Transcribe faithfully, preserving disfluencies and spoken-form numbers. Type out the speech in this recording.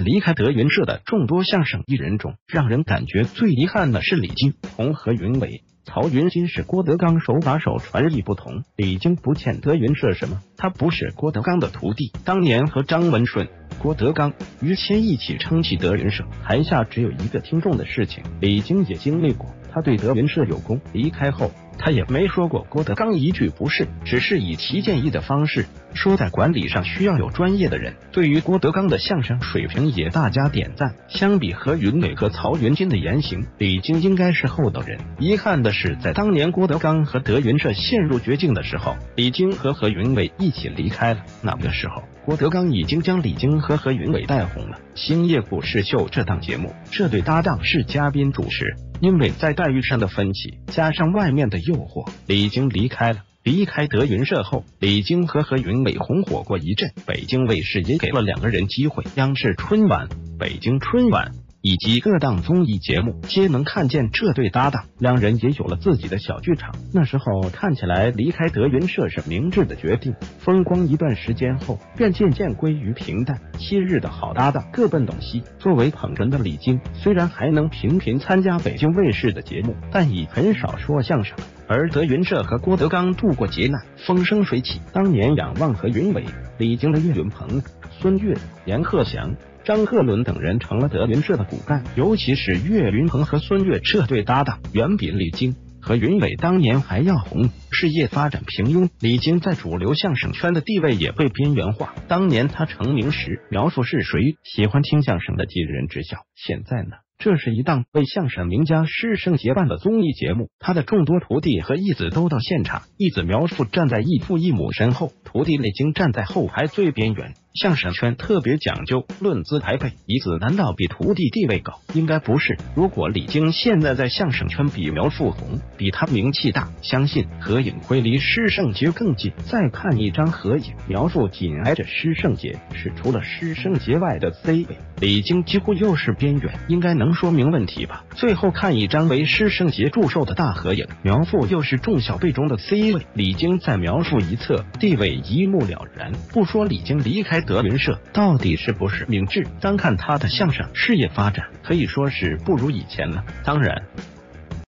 离开德云社的众多相声艺人中，让人感觉最遗憾的是李菁、同何云伟。曹云金是郭德纲手把手传艺不同，李菁不欠德云社什么，他不是郭德纲的徒弟。当年和张文顺、郭德纲、于谦一起撑起德云社，台下只有一个听众的事情，李菁也经历过。他对德云社有功，离开后他也没说过郭德纲一句不是，只是以提建议的方式说在管理上需要有专业的人。对于郭德纲的相声水平也大加点赞。相比何云伟和曹云金的言行，李菁应该是厚道人。遗憾的是，在当年郭德纲和德云社陷入绝境的时候，李菁和何云伟一起离开了。那个时候郭德纲已经将李菁和何云伟带红了。星夜股市秀这档节目，这对搭档是嘉宾主持，因为在待遇上的分歧加上外面的诱惑，李菁离开了。离开德云社后，李菁和何云伟红火过一阵，北京卫视也给了两个人机会，央视春晚、北京春晚以及各档综艺节目皆能看见这对搭档，两人也有了自己的小剧场。那时候看起来离开德云社是明智的决定，风光一段时间后便渐渐归于平淡。昔日的好搭档各奔东西，作为捧哏的李菁虽然还能频频参加北京卫视的节目，但已很少说相声。而德云社和郭德纲度过劫难，风生水起。当年仰望何云伟、李菁的岳云鹏、孙越、阎鹤祥、张鹤伦等人成了德云社的骨干，尤其是岳云鹏和孙越这对搭档，远比李菁和云伟当年还要红。事业发展平庸，李菁在主流相声圈的地位也被边缘化。当年他成名时，苗阜是谁？喜欢听相声的几人知晓。现在呢？这是一档为相声名家师生结伴的综艺节目，他的众多徒弟和义子都到现场，义子苗阜站在义父义母身后，徒弟李菁站在后排最边缘。相声圈特别讲究论资排辈，义子难道比徒弟地位高？应该不是。如果李菁现在在相声圈比苗阜红，比他名气大，相信合影会离施圣杰更近。再看一张合影，苗阜紧挨着施圣杰，是除了施圣杰外的 C 位，李菁几乎又是边缘，应该能说明问题吧。最后看一张为施圣杰祝寿的大合影，苗阜又是众小辈中的 C 位，李菁在苗阜一侧，地位一目了然。不说李菁离开德云社到底是不是明智，单看他的相声事业发展，可以说是不如以前了。当然